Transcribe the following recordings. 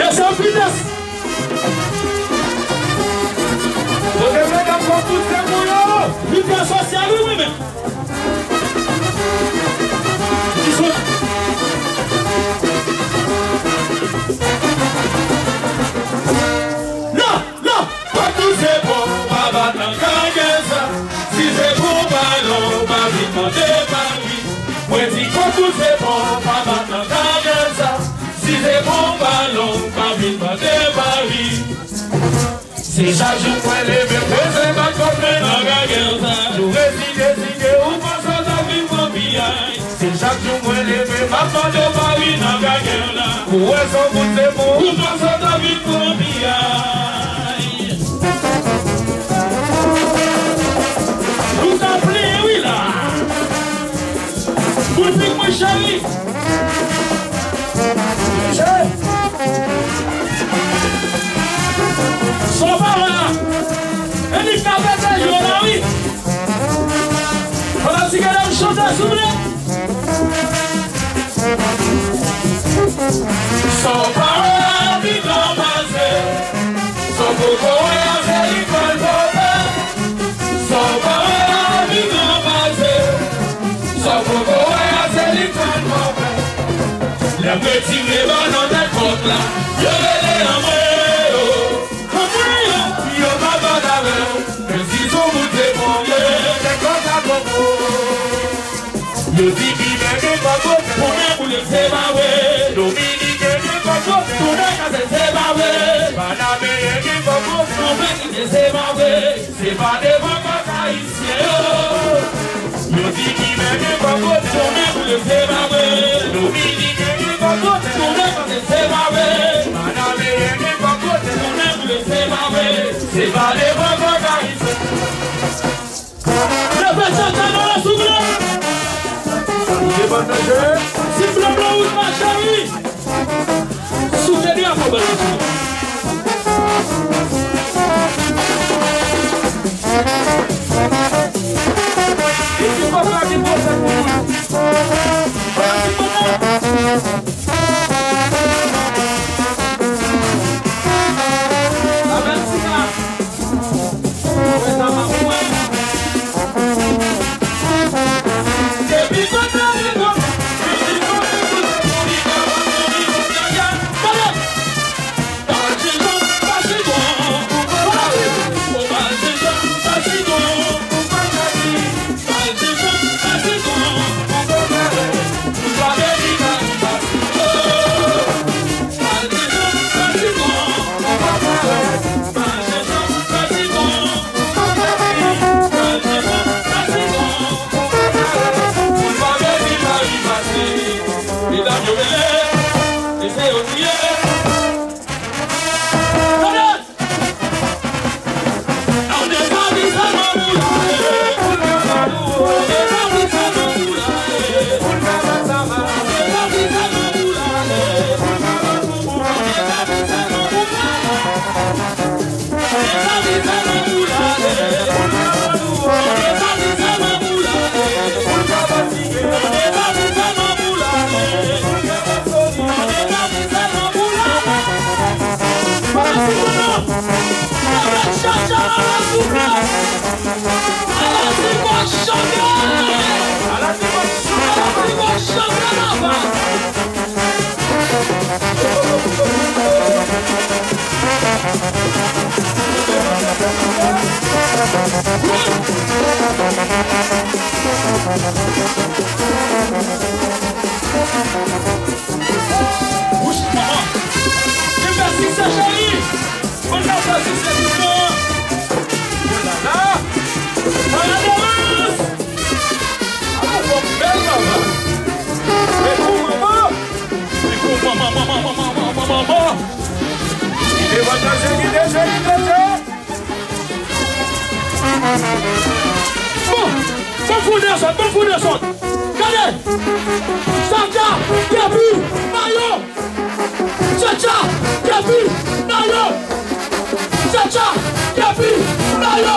c'est en vitesse. Vous devez d'abord tous ces boulots. Vitesse sociale, oui, mais. Non, non, Pas tout c'est bon, pas battre en caguessa. Si c'est bon, ballon, ma vie m'en déparie. Moi dis quand tout c'est bon, pas battre en caguessa. Si c'est bon, ballon, ma vie m'en déparie. C'est chaque jour qu'on les met, c'est pas comme les dans la guerre. Nous résidez, ou pas ça, ça vit mon billard. C'est chaque jour qu'on les met, maman de Paris dans la guerre. Où est-ce qu'on vous c'est bon, ou pas ça, ça vit mon billard. vous appelez, oui, là. Vous dites, moi, chérie. Son parent là, elle dit qu'à 20 jours là, oui. On a dit qu'elle a chanté, s'il vous plaît. Son parent là, vit dans ma zèle. Son coco est à l'école d'hôtel. Son parent là, vit dans ma zèle. Son coco est à l'école d'hôtel. Les petits bébés dans des côtes là, je vais les emmener. Le Bibi n'est pas beau, pour nous le c'est ma way. Dominique n'est pas beau, pour nous c'est ma way. Panamé n'est pas beau, pour nous c'est ma way. C'est pas des vacances haïtiens. Le Bibi n'est pas beau, pour nous le c'est ma way. Dominique n'est pas beau, pour nous c'est ma way. Panamé n'est pas beau, pour nous le c'est ma way. C'est pas des vacances haïtiens. Le petit dans la souffle. Si blanc blanc ou ma chérie, soutenez à vos ballons. Et si pas faire du bon, ça pour Bon coup de son. Regardez. Chacha, Gabi, Mario. Chacha, Gabi, Mario. Chacha, Gabi, Mario.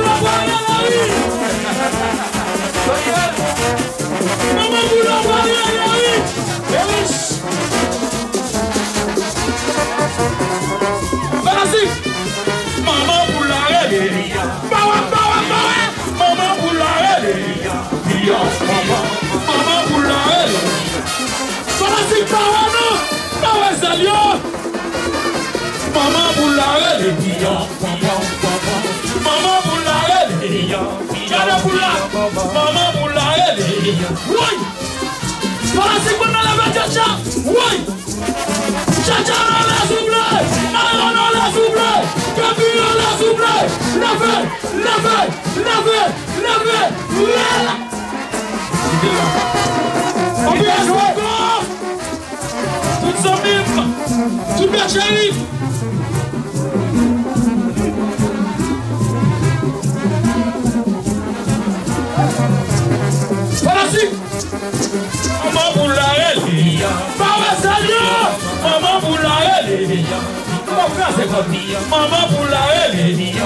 Maman, vous la voyez. Maman pour la relève. Gardez pour la. Maman pour la relève. Oui. Voilà, c'est qu'on a la bête. Oui. Chacha, on la souple. On la souple. Capi, on la souple. Levez. On vient jouer. Tout ça même. Tout bien chéri. Maman pour la relève. Maman pour la relève. Maman pour la relève.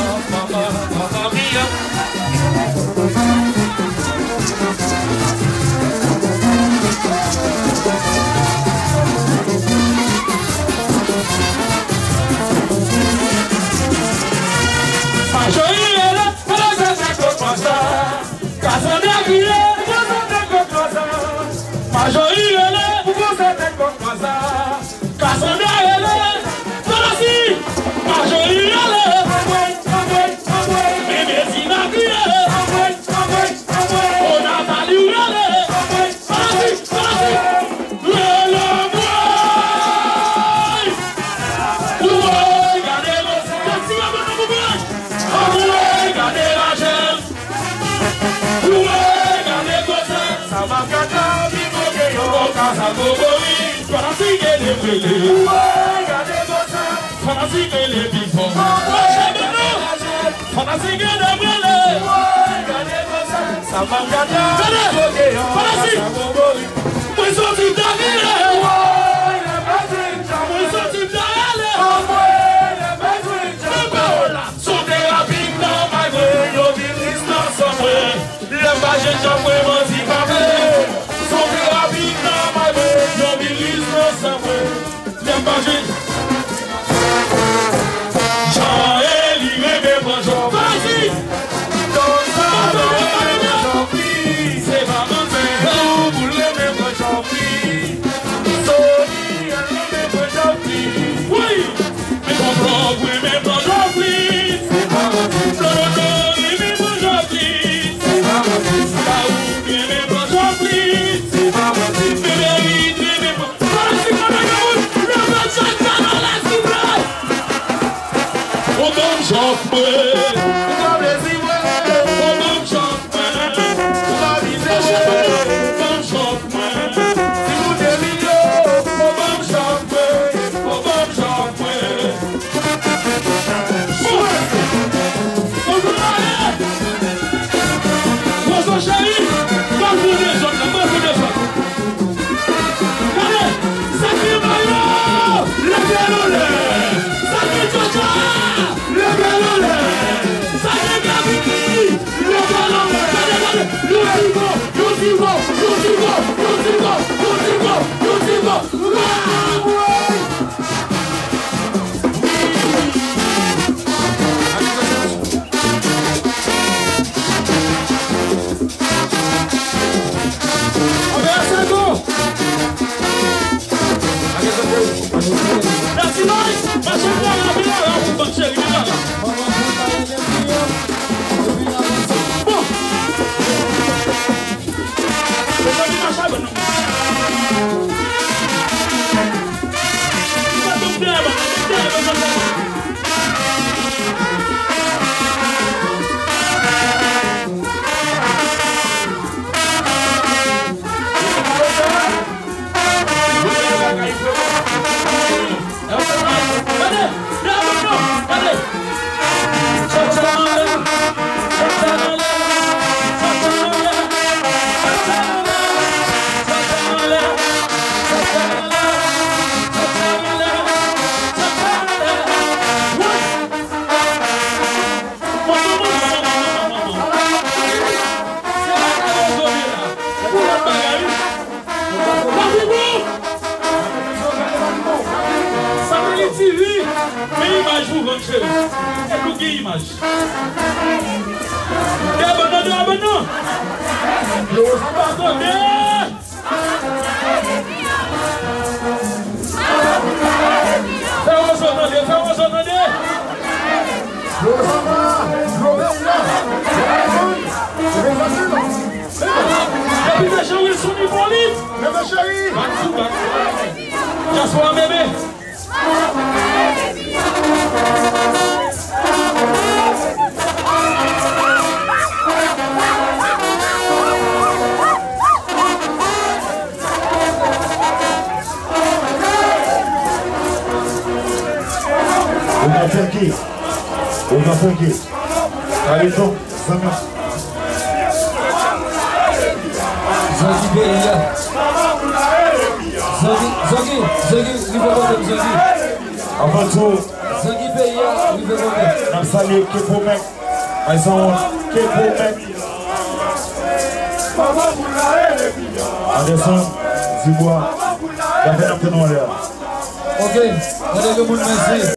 son niveau libre. Bébé chéri. Jasper bébé. On va faire qui? On va faire qui? Allez, donc, ça marche. Zogi Beya. Zogi, Zogi. Avant tout, Zogi Beya, on salue Kepo Mec. Ils sont Kepo Mec. Anderson, Zibois, la peine de nous. Ok, allez le monde merci.